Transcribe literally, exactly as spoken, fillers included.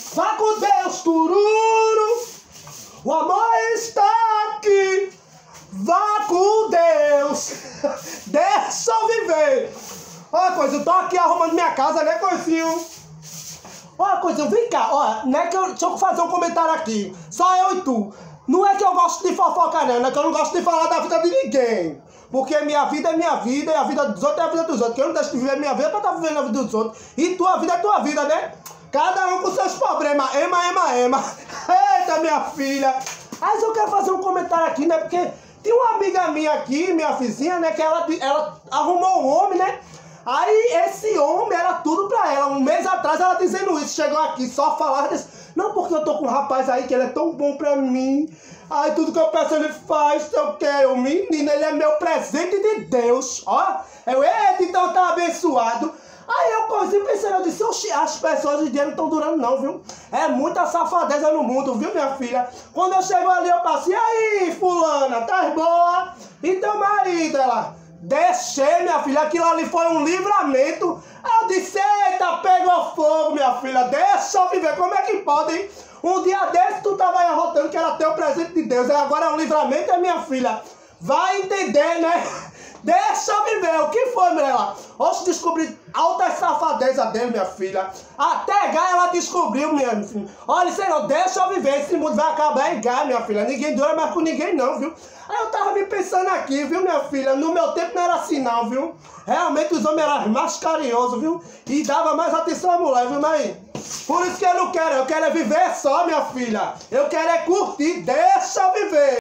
Vá com Deus, tururu. O amor está aqui. Vá com Deus. Deixa eu viver. Olha, coisa, eu tô aqui arrumando minha casa, né, coisinho? Olha, coisa, vem cá, olha, não é que eu, deixa eu fazer um comentário aqui. Só eu e tu. Não é que eu gosto de fofocar, não, não é que eu não gosto de falar da vida de ninguém. Porque minha vida é minha vida e a vida dos outros é a vida dos outros. Que eu não deixo de viver minha vida pra estar vivendo a vida dos outros. E tua vida é tua vida, né? Cada um com seus problemas. Ema, ema, ema. Eita, minha filha. Mas eu quero fazer um comentário aqui, né? Porque tem uma amiga minha aqui, minha vizinha, né? Que ela, ela arrumou um homem, né? Aí esse homem era tudo pra ela. Um mês atrás ela dizendo isso. Chegou aqui só falar desse... Não, porque eu tô com um rapaz aí que ele é tão bom pra mim. Aí tudo que eu peço ele faz. Eu quero. O menino, ele é meu presente de Deus. Ó. Eu, eita, então tá abençoado. Aí eu comecei pensando, eu disse, oxi, as pessoas de dia não estão durando não, viu? É muita safadeza no mundo, viu, minha filha? Quando eu chego ali, eu passei, e aí, fulana, tá boa? E teu marido, ela... Deixei, minha filha, aquilo ali foi um livramento. Aí eu disse, eita, pegou fogo, minha filha, deixa eu viver, como é que pode, hein? Um dia desse tu tava aí arrotando que era teu presente de Deus, e agora é um livramento, é minha filha. Vai entender, né? Deixa eu viver, o que foi, Mirella? Oxe, descobri altas safadezas dele, minha filha. Até Gai ela descobriu, minha filha. Olha, Senhor, deixa eu viver, esse mundo vai acabar em Gai, minha filha. Ninguém dura mais com ninguém não, viu? Aí eu tava me pensando aqui, viu, minha filha? No meu tempo não era assim não, viu? Realmente os homens eram mais carinhosos, viu? E dava mais atenção à mulher, viu, mãe? Por isso que eu não quero, eu quero é viver só, minha filha. Eu quero é curtir, deixa eu viver.